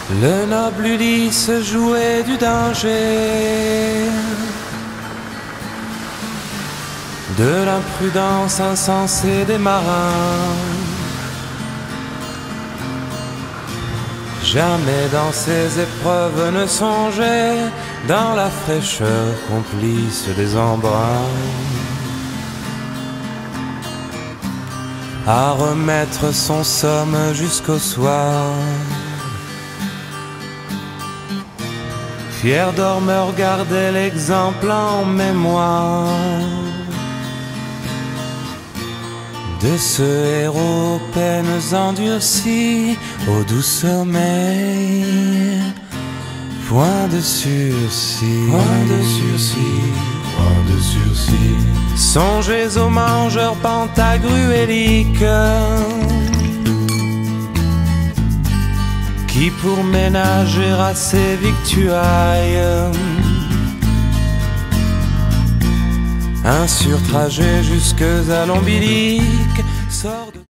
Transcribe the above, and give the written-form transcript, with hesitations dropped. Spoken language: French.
Le noble Ulysse jouait du danger, de l'imprudence insensée des marins. Jamais dans ces épreuves ne songeait, dans la fraîcheur complice des embruns, à remettre son somme jusqu'au soir. Fier dormeur gardait l'exemple en mémoire de ce héros aux peines endurcies, au doux sommeil, point de sursis, point de sursis, point de sursis. Songez aux mangeurs pantagruéliques qui pour ménager à ses victuailles un surtrajet jusque à l'ombilic sort de